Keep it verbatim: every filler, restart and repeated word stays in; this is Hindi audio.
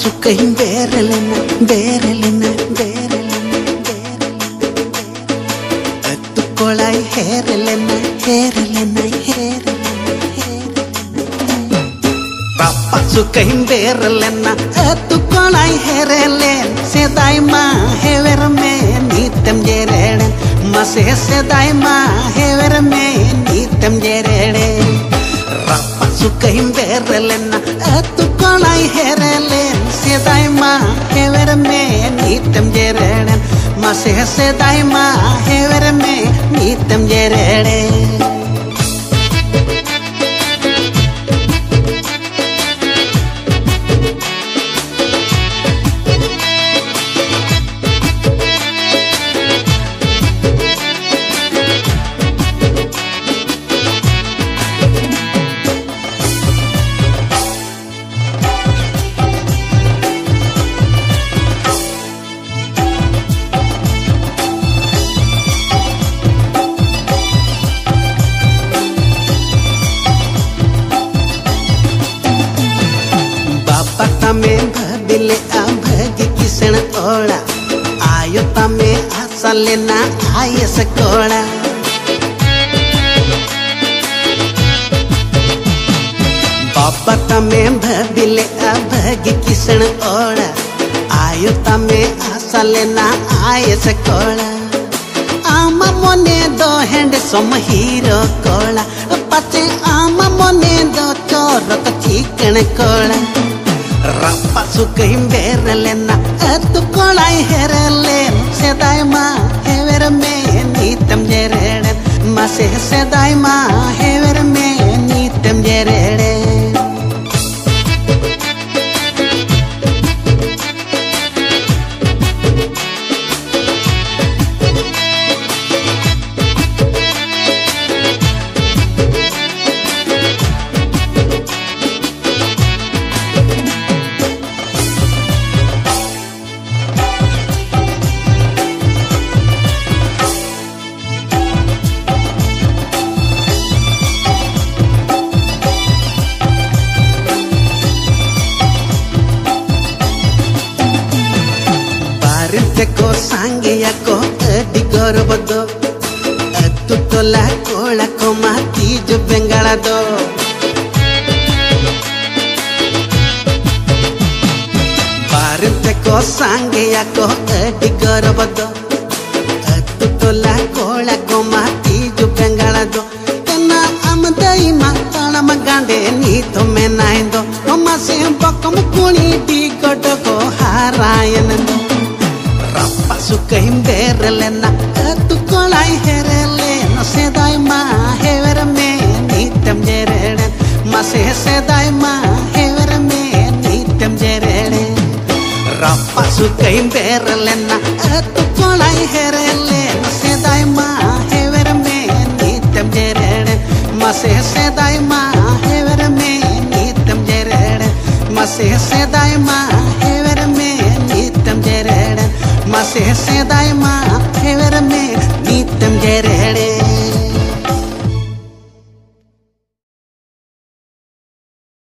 sukain berelena berelena berelena berelena tu kolai herelena herelena herelena papa sukain berelena tu kolai herelen sedai ma hever me nitam jereden mase sedai ma hever me nitam jereden rapa sukain berelena tu kolai herelen sedai ma hever me nitam jereden mase sedai ma hever me nitam jereden तमे भबिले अभगी किसण ओड़ा आयो तमे आशा लेना आये सकोड़ा बाबा तमे भबिले अभगी किसण ओड़ा आयो तमे आशा लेना आये सकोड़ा आमा मोने दो हेंड सम हीरो कोड़ा पचे आमा मोने दो चोरत चिकन कोड़ा rapa sukain berelena tu kolai herelen sedai ma hever me nitam jereden mase sedai ma hever me nitam jereden को सांगिया को अड्डी गोरबदो अतु तोला कोला को माती जो बेंगाला दो भारत को सांगिया को अड्डी गोरबदो अतु तोला कोला को माती जो बेंगाला दो तना अमदई माताना मगांडे नी तो मैं नाइंदो मम्मा से बकम कुणी डी गोटो को हारायन दो rapa sukain berelena tu kolai herelen sedai ma hever me nitam jereden mase sedai ma hever me nitam jereden rapa sukain berelena tu kolai herelen sedai ma hever me nitam jereden mase sedai ma hever me nitam jereden mase sedai ma hever me nitam jereden mase sedai ma hever me nitam jereden